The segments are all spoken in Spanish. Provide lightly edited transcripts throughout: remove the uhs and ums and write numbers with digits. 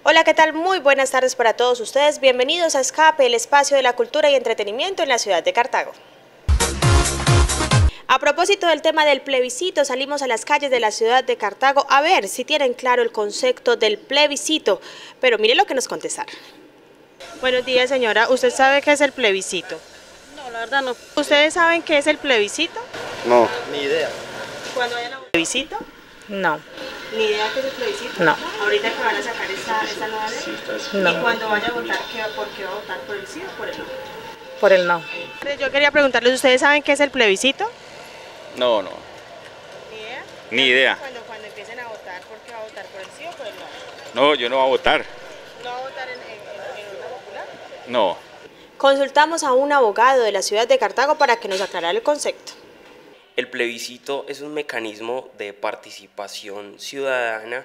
Hola, ¿qué tal? Muy buenas tardes para todos ustedes. Bienvenidos a Escape, el espacio de la cultura y entretenimiento en la ciudad de Cartago. A propósito del tema del plebiscito, salimos a las calles de la ciudad de Cartago a ver si tienen claro el concepto del plebiscito. Pero mire lo que nos contestaron. Buenos días, señora. ¿Usted sabe qué es el plebiscito? No, la verdad no. ¿Ustedes saben qué es el plebiscito? No. Ni idea. ¿Cuándo vayan a plebiscito? No. ¿Ni idea qué es el plebiscito? No. ¿Ahorita que van a sacar esta nueva ley? No. ¿Y cuando vaya a votar, por qué va a votar? ¿Por el sí o por el no? Por el no. Yo quería preguntarles, ¿ustedes saben qué es el plebiscito? No. ¿Ni idea? Ni idea. Cuando empiecen a votar, ¿por qué va a votar? ¿Por el sí o por el no? No, yo no voy a votar. ¿No va a votar en una popular? No. Consultamos a un abogado de la ciudad de Cartago para que nos aclarara el concepto. El plebiscito es un mecanismo de participación ciudadana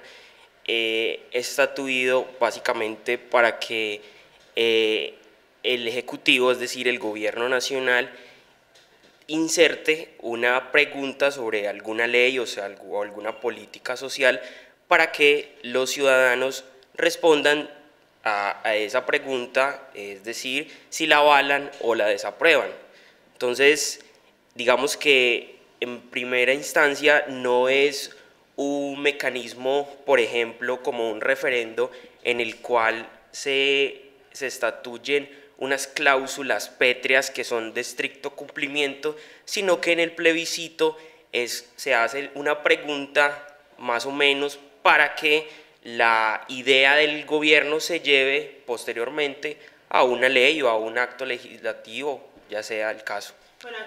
estatuido básicamente para que el Ejecutivo, es decir, el Gobierno Nacional, inserte una pregunta sobre alguna ley o alguna política social para que los ciudadanos respondan a esa pregunta, es decir, si la avalan o la desaprueban. Entonces, digamos que en primera instancia no es un mecanismo, por ejemplo, como un referendo en el cual se estatuyen unas cláusulas pétreas que son de estricto cumplimiento, sino que en el plebiscito se hace una pregunta más o menos para que la idea del gobierno se lleve posteriormente a una ley o a un acto legislativo, ya sea el caso. Bueno,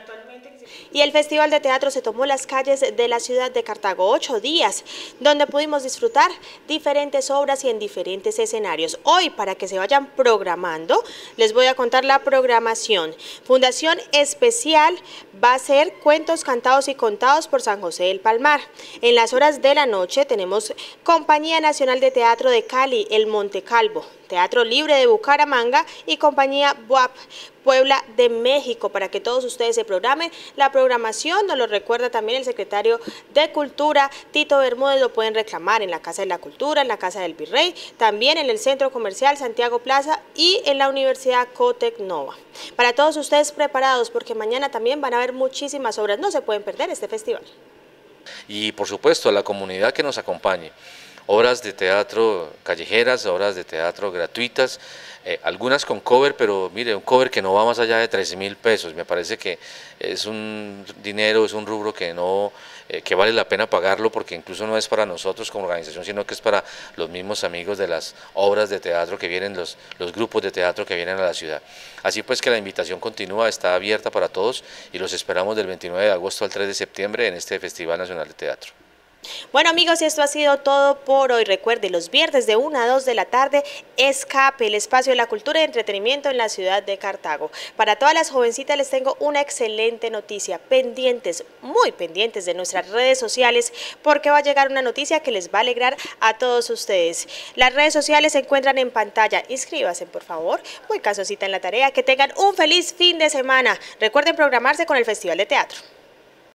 y el Festival de Teatro se tomó las calles de la ciudad de Cartago 8 días, donde pudimos disfrutar diferentes obras y en diferentes escenarios. Hoy, para que se vayan programando, les voy a contar la programación. Fundación Especial va a ser Cuentos cantados y contados por San José del Palmar. En las horas de la noche tenemos Compañía Nacional de Teatro de Cali, El Monte Calvo, Teatro Libre de Bucaramanga y Compañía BUAP, Puebla de México, para que todos ustedes se programen. La programación nos lo recuerda también el secretario de Cultura, Tito Bermúdez. Lo pueden reclamar en la Casa de la Cultura, en la Casa del Virrey, también en el Centro Comercial Santiago Plaza y en la Universidad Cotec Nova. Para todos ustedes preparados, porque mañana también van a haber muchísimas obras, no se pueden perder este festival. Y por supuesto a la comunidad que nos acompañe. Obras de teatro callejeras, obras de teatro gratuitas, algunas con cover, pero mire, un cover que no va más allá de 13.000 pesos, me parece que es un dinero, es un rubro que no, que vale la pena pagarlo, porque incluso no es para nosotros como organización, sino que es para los mismos amigos de las obras de teatro que vienen, los grupos de teatro que vienen a la ciudad. Así pues que la invitación continúa, está abierta para todos y los esperamos del 29 de agosto al 3 de septiembre en este Festival Nacional de Teatro. Bueno, amigos, y esto ha sido todo por hoy. Recuerden, los viernes de 1 a 2 de la tarde, Escape, el espacio de la cultura y entretenimiento en la ciudad de Cartago. Para todas las jovencitas les tengo una excelente noticia. Pendientes, muy pendientes de nuestras redes sociales, porque va a llegar una noticia que les va a alegrar a todos ustedes. Las redes sociales se encuentran en pantalla. Inscríbanse, por favor. Muy casosita en la tarea. Que tengan un feliz fin de semana. Recuerden programarse con el Festival de Teatro.